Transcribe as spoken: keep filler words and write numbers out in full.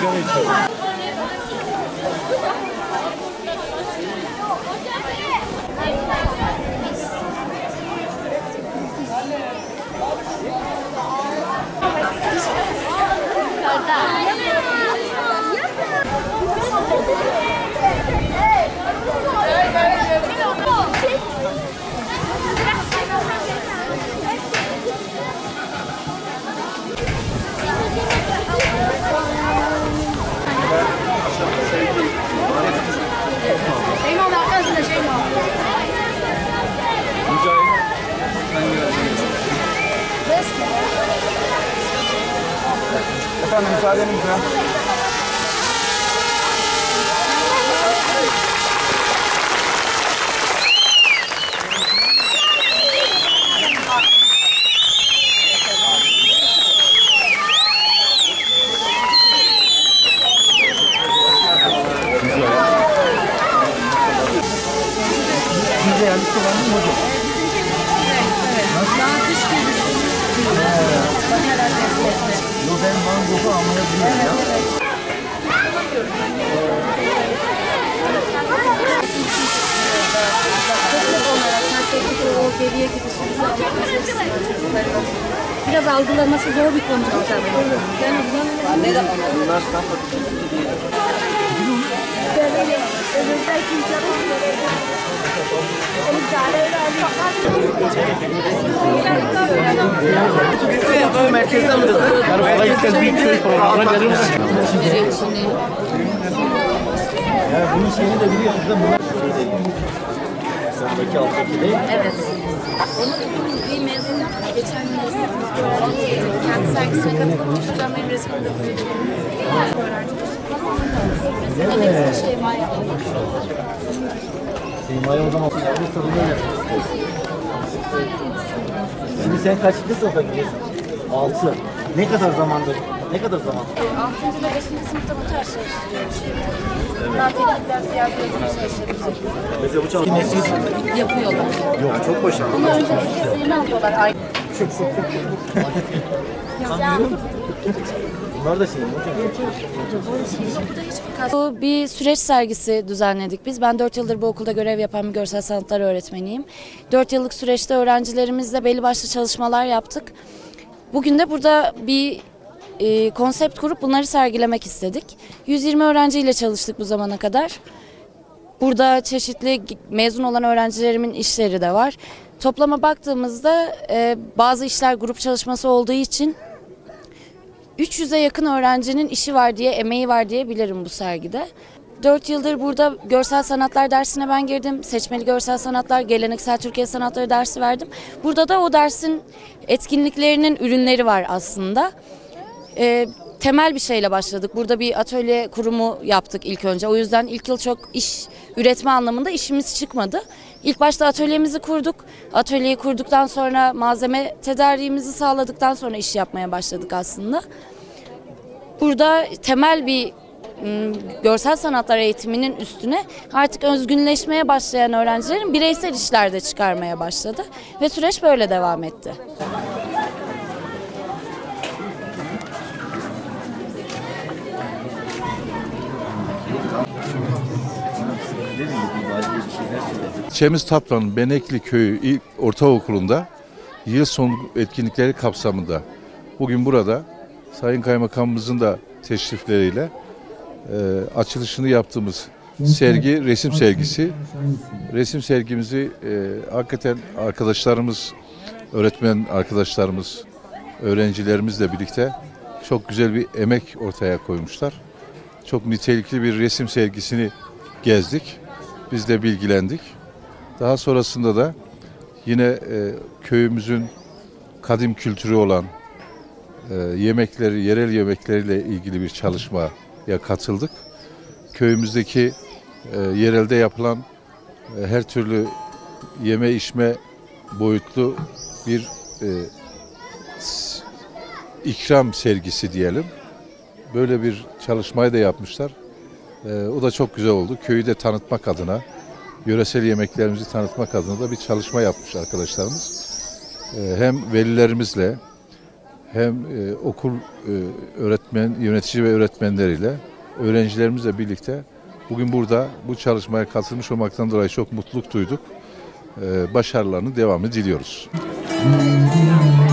sigara içiyorum. Efendim müsaadenizle. Size yanlış kullandın mı hocam? Daha kış Yok ben mangofu anlayabiliyorum ya. Geriye gidişimizi biraz algılaması zor bir konu hocam. Yani bunlar Bu merkezden mi? Merkezden bir köy programına verir misin? Ya bunun şeyini de biliyorsunuz da bunlar sondaki alttaki değil mi? evet. Onun bir mezun, geçen mezunumuz bir öğrenciydi. Kendi sergisine katılmış hocam benim resmimde koyduğum öğrenci. Mesela hepsi şey var yaptım. Seyma'ya o zaman bu sorunu öyle. Şimdi sen kaçıncı sınıfa gidiyorsun? Altı. Ne kadar zamandır? Ne kadar zaman? altıncı ile beşinci sınıfta bu tarz çalıştırıyorum şimdi. Daha teknikler ziyade yazılı çalıştırıyorum. Mesela bu çalışmayı Yapıyorlar. yok. Çok başarılı. Bunu önce istediğini alıyorlar. Ay. Bunlar da şey hocam. Bu bir süreç sergisi düzenledik biz. Ben dört yıldır bu okulda görev yapan bir görsel sanatlar öğretmeniyim. dört yıllık süreçte öğrencilerimizle belli başlı çalışmalar yaptık. Bugün de burada bir e, konsept kurup bunları sergilemek istedik. yüz yirmi öğrenciyle çalıştık bu zamana kadar. Burada çeşitli mezun olan öğrencilerimin işleri de var. Toplama baktığımızda e, bazı işler grup çalışması olduğu için üç yüze yakın öğrencinin işi var diye, emeği var diye bilirim bu sergide. dört yıldır burada görsel sanatlar dersine ben girdim. Seçmeli görsel sanatlar, geleneksel Türkiye sanatları dersi verdim. Burada da o dersin etkinliklerinin ürünleri var aslında. Ee, temel bir şeyle başladık. Burada bir atölye kurumu yaptık ilk önce. O yüzden ilk yıl çok iş üretme anlamında işimiz çıkmadı. İlk başta atölyemizi kurduk. Atölyeyi kurduktan sonra malzeme tedariğimizi sağladıktan sonra iş yapmaya başladık aslında. Burada temel bir görsel sanatlar eğitiminin üstüne artık özgünleşmeye başlayan öğrencilerin bireysel işlerde çıkarmaya başladı. Ve süreç böyle devam etti. Çemiz Tatvan Benekli Köyü İlk Ortaokulu'nda yıl sonu etkinlikleri kapsamında bugün burada Sayın Kaymakamımızın da teşrifleriyle e, açılışını yaptığımız sergi resim sergisi. Resim sergimizi e, hakikaten arkadaşlarımız, öğretmen arkadaşlarımız, öğrencilerimizle birlikte çok güzel bir emek ortaya koymuşlar. Çok nitelikli bir resim sergisini gezdik. Biz de bilgilendik. Daha sonrasında da yine e, köyümüzün kadim kültürü olan e, yemekleri, yerel yemekleriyle ilgili bir çalışmaya katıldık. Köyümüzdeki e, yerelde yapılan e, her türlü yeme içme boyutlu bir e, ikram sergisi diyelim. Böyle bir çalışmayı da yapmışlar. E, o da çok güzel oldu. Köyü de tanıtmak adına, yöresel yemeklerimizi tanıtmak adına da bir çalışma yapmış arkadaşlarımız. E, hem velilerimizle, hem e, okul e, öğretmen, yönetici ve öğretmenleriyle, öğrencilerimizle birlikte bugün burada bu çalışmaya katılmış olmaktan dolayı çok mutluluk duyduk. E, başarılarının devamını diliyoruz.